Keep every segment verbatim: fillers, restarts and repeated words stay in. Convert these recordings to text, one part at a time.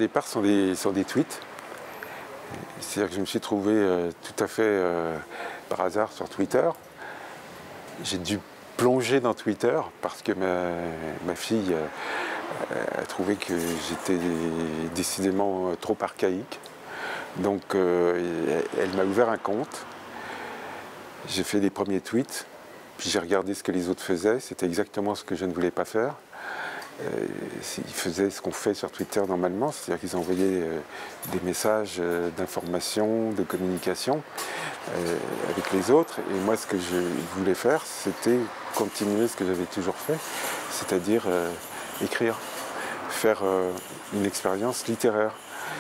départ sont des, sont des tweets. C'est-à-dire que je me suis trouvé euh, tout à fait euh, par hasard sur Twitter. J'ai dû plonger dans Twitter parce que ma, ma fille euh, a trouvé que j'étais décidément trop archaïque. Donc euh, elle m'a ouvert un compte. J'ai fait les premiers tweets, puis j'ai regardé ce que les autres faisaient. C'était exactement ce que je ne voulais pas faire. Euh, ils faisaient ce qu'on fait sur Twitter normalement, c'est-à-dire qu'ils envoyaient euh, des messages euh, d'information, de communication euh, avec les autres. Et moi, ce que je voulais faire, c'était continuer ce que j'avais toujours fait, c'est-à-dire euh, écrire, faire euh, une expérience littéraire.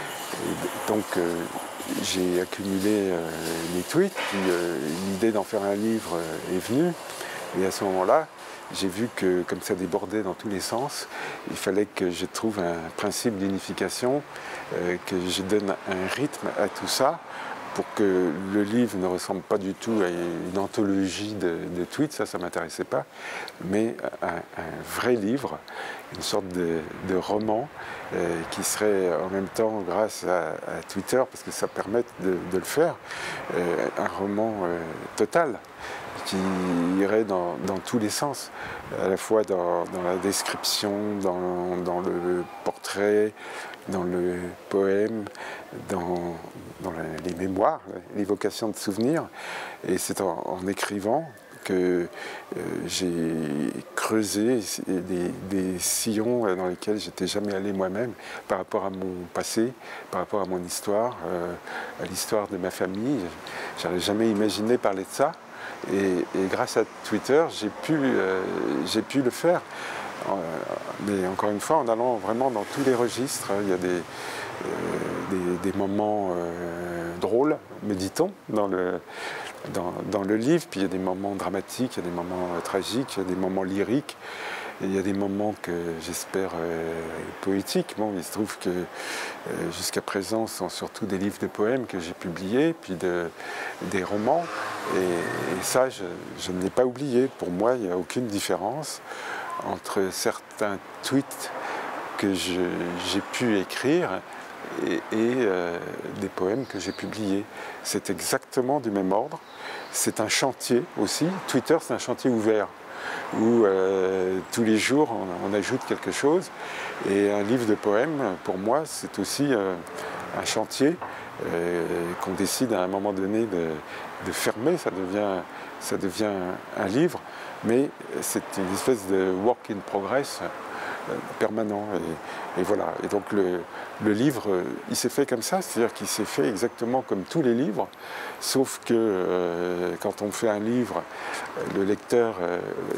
Et donc, euh, j'ai accumulé euh, les tweets, puis euh, l'idée d'en faire un livre euh, est venue. Et à ce moment-là, j'ai vu que, comme ça débordait dans tous les sens, il fallait que je trouve un principe d'unification, euh, que je donne un rythme à tout ça, pour que le livre ne ressemble pas du tout à une anthologie de, de tweets, ça, ça ne m'intéressait pas, mais un, un vrai livre, une sorte de, de roman euh, qui serait en même temps, grâce à, à Twitter, parce que ça permet de, de le faire, euh, un roman euh, total, qui irait dans, dans tous les sens, à la fois dans, dans la description, dans, dans le portrait, dans le poème, dans, dans la, les mémoires, l'évocation de souvenirs. Et c'est en, en écrivant que euh, j'ai creusé des, des sillons dans lesquels j'étais jamais allé moi-même par rapport à mon passé, par rapport à mon histoire, euh, à l'histoire de ma famille. J'aurais jamais imaginé parler de ça. Et, et grâce à Twitter, j'ai pu, euh, j'ai pu le faire. Euh, mais encore une fois, en allant vraiment dans tous les registres, il y a des, euh, des, des moments euh, drôles, me dit-on, dans le, dans, dans le livre. Puis il y a des moments dramatiques, il y a des moments euh, tragiques, il y a des moments lyriques. Et il y a des moments que j'espère euh, poétiques. Bon, il se trouve que euh, jusqu'à présent, ce sont surtout des livres de poèmes que j'ai publiés, puis de, des romans. Et, et ça, je, je ne l'ai pas oublié. Pour moi, il n'y a aucune différence entre certains tweets que j'ai pu écrire et, et euh, des poèmes que j'ai publiés. C'est exactement du même ordre. C'est un chantier aussi. Twitter, c'est un chantier ouvert, où euh, tous les jours on, on ajoute quelque chose. Et un livre de poèmes, pour moi, c'est aussi euh, un chantier euh, qu'on décide à un moment donné de, de fermer. Ça devient, ça devient un livre, mais c'est une espèce de work in progress euh, permanent. Et, et voilà. Et donc le, le livre, il s'est fait comme ça, c'est-à-dire qu'il s'est fait exactement comme tous les livres, sauf que euh, quand on fait un livre, le lecteur euh,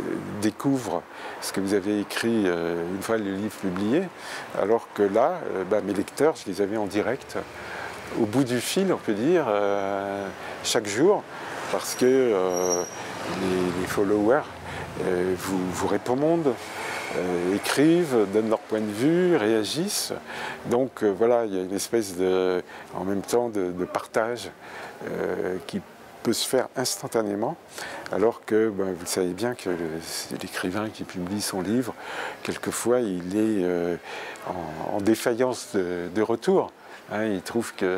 découvre ce que vous avez écrit euh, une fois le livre publié, alors que là, euh, bah, mes lecteurs, je les avais en direct, au bout du fil, on peut dire, euh, chaque jour, parce que euh, les, les followers euh, vous, vous répondent, Euh, écrivent, donnent leur point de vue, réagissent. Donc euh, voilà, il y a une espèce de, en même temps de, de partage euh, qui peut se faire instantanément, alors que ben, vous savez bien que l'écrivain qui publie son livre, quelquefois il est euh, en, en défaillance de, de retour. Hein, il trouve qu'il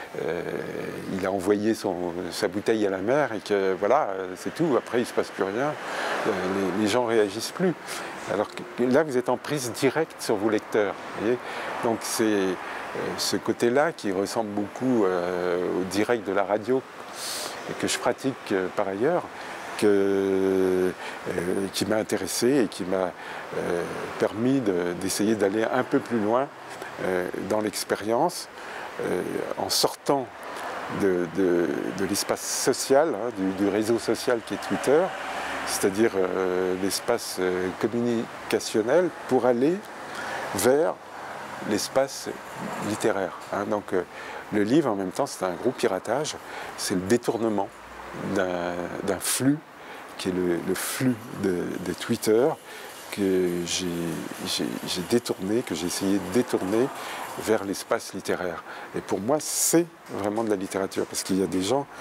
euh, a envoyé son, sa bouteille à la mer et que voilà, c'est tout, après il ne se passe plus rien, euh, les, les gens ne réagissent plus. Alors que là, vous êtes en prise directe sur vos lecteurs. Voyez, donc c'est euh, ce côté-là qui ressemble beaucoup euh, au direct de la radio et que je pratique euh, par ailleurs, que, euh, qui m'a intéressé et qui m'a euh, permis d'essayer de, d'aller un peu plus loin euh, dans l'expérience, euh, en sortant de, de, de l'espace social, hein, du, du réseau social qui est Twitter, c'est-à-dire euh, l'espace euh, communicationnel, pour aller vers l'espace littéraire. Hein. Donc euh, le livre, en même temps, c'est un gros piratage, c'est le détournement d'un flux, qui est le, le flux de, de Twitter, que j'ai détourné, que j'ai essayé de détourner vers l'espace littéraire. Et pour moi, c'est vraiment de la littérature, parce qu'il y a des gens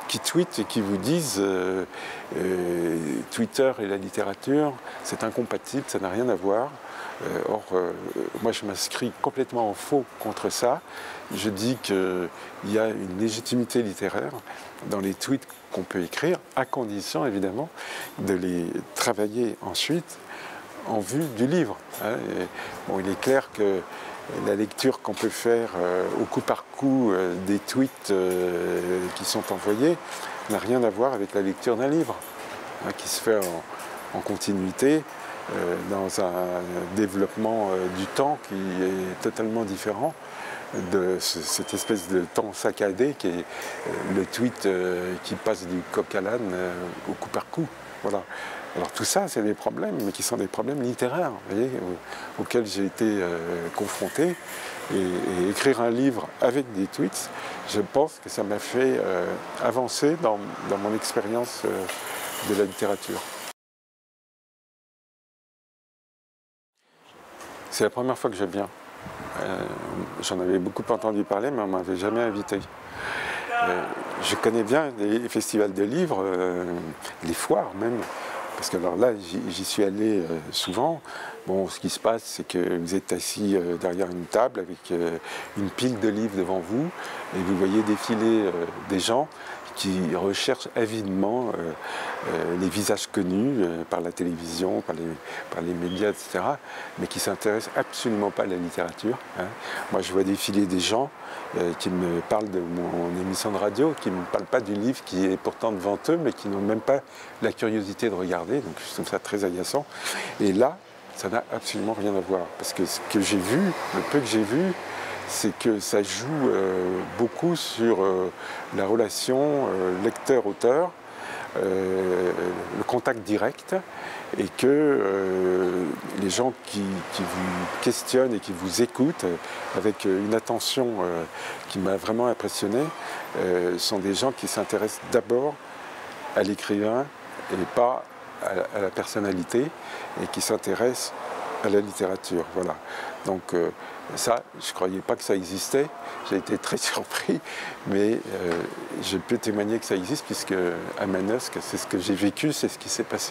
qui tweetent et qui vous disent euh, euh, Twitter et la littérature, c'est incompatible, ça n'a rien à voir. Euh, or, euh, moi, je m'inscris complètement en faux contre ça. Je dis qu'il y a une légitimité littéraire dans les tweets qu'on peut écrire, à condition, évidemment, de les travailler ensuite en vue du livre. Hein. Et, bon, il est clair que la lecture qu'on peut faire euh, au coup par coup euh, des tweets euh, qui sont envoyés n'a rien à voir avec la lecture d'un livre, hein, qui se fait en, en continuité, euh, dans un développement euh, du temps qui est totalement différent de ce, cette espèce de temps saccadé qui est euh, le tweet euh, qui passe du coq à l'âne euh, au coup par coup. Voilà. Alors tout ça, c'est des problèmes, mais qui sont des problèmes littéraires, vous voyez, au, auxquels j'ai été euh, confronté. Et, et écrire un livre avec des tweets, je pense que ça m'a fait euh, avancer dans, dans mon expérience euh, de la littérature. C'est la première fois que je viens. Euh, J'en avais beaucoup entendu parler, mais on ne m'avait jamais invité. Euh, je connais bien les festivals de livres, euh, les foires même. Parce que alors là, j'y suis allé euh, souvent. Bon, ce qui se passe, c'est que vous êtes assis euh, derrière une table avec euh, une pile de livres devant vous et vous voyez défiler euh, des gens qui recherchent avidement euh, euh, les visages connus euh, par la télévision, par les, par les médias, et cetera, mais qui ne s'intéressent absolument pas à la littérature. Hein. Moi, je vois défiler des gens euh, qui me parlent de mon émission de radio, qui ne me parlent pas du livre qui est pourtant devant eux, mais qui n'ont même pas la curiosité de regarder. Donc, je trouve ça très agaçant. Et là, ça n'a absolument rien à voir. Parce que ce que j'ai vu, le peu que j'ai vu, c'est que ça joue euh, beaucoup sur euh, la relation euh, lecteur-auteur, euh, le contact direct, et que euh, les gens qui, qui vous questionnent et qui vous écoutent avec une attention euh, qui m'a vraiment impressionné, euh, sont des gens qui s'intéressent d'abord à l'écrivain et pas à la, à la personnalité, et qui s'intéressent à la littérature. Voilà. Donc euh, ça, je ne croyais pas que ça existait. J'ai été très surpris, mais euh, je peux témoigner que ça existe, puisque à Manosque, c'est ce que j'ai vécu, c'est ce qui s'est passé.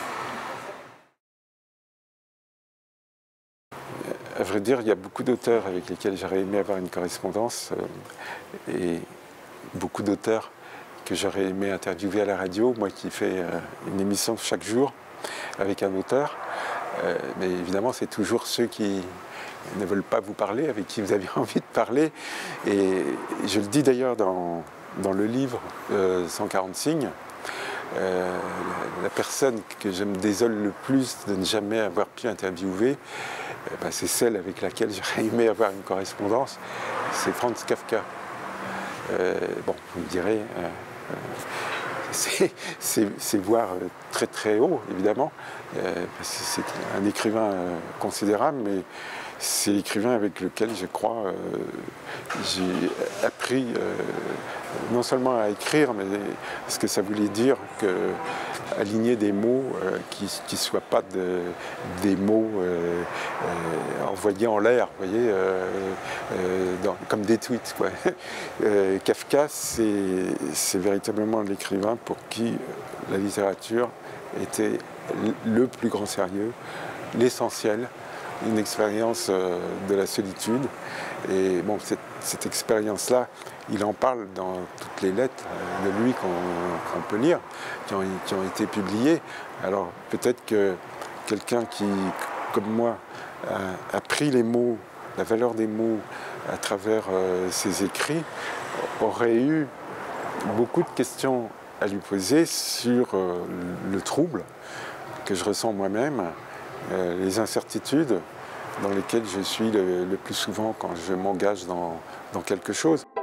À vrai dire, il y a beaucoup d'auteurs avec lesquels j'aurais aimé avoir une correspondance, euh, et beaucoup d'auteurs que j'aurais aimé interviewer à la radio, moi qui fais euh, une émission chaque jour avec un auteur. Euh, mais évidemment, c'est toujours ceux qui ne veulent pas vous parler, avec qui vous avez envie de parler. Et je le dis d'ailleurs dans, dans le livre euh, cent quarante signes, euh, la personne que je me désole le plus de ne jamais avoir pu interviewer, euh, ben, c'est celle avec laquelle j'aurais aimé avoir une correspondance, c'est Franz Kafka. Euh, bon, vous me direz, euh, euh, c'est voir très très haut, évidemment, euh, parce que c'est un écrivain euh, considérable, mais c'est l'écrivain avec lequel, je crois, euh, j'ai appris euh, non seulement à écrire, mais ce que ça voulait dire que aligner des mots euh, qui ne soient pas de, des mots euh, euh, envoyés en l'air, vous voyez, euh, euh, dans, comme des tweets, quoi. Euh, Kafka, c'est véritablement l'écrivain pour qui la littérature était le plus grand sérieux, l'essentiel, une expérience euh, de la solitude. Et bon, cette, cette expérience-là, il en parle dans toutes les lettres de lui qu'on qu'on peut lire, qui ont, qui ont été publiées. Alors peut-être que quelqu'un qui, comme moi, a, a pris les mots, la valeur des mots à travers euh, ses écrits, aurait eu beaucoup de questions à lui poser sur euh, le trouble que je ressens moi-même, euh, les incertitudes dans lesquelles je suis le, le plus souvent quand je m'engage dans, dans quelque chose.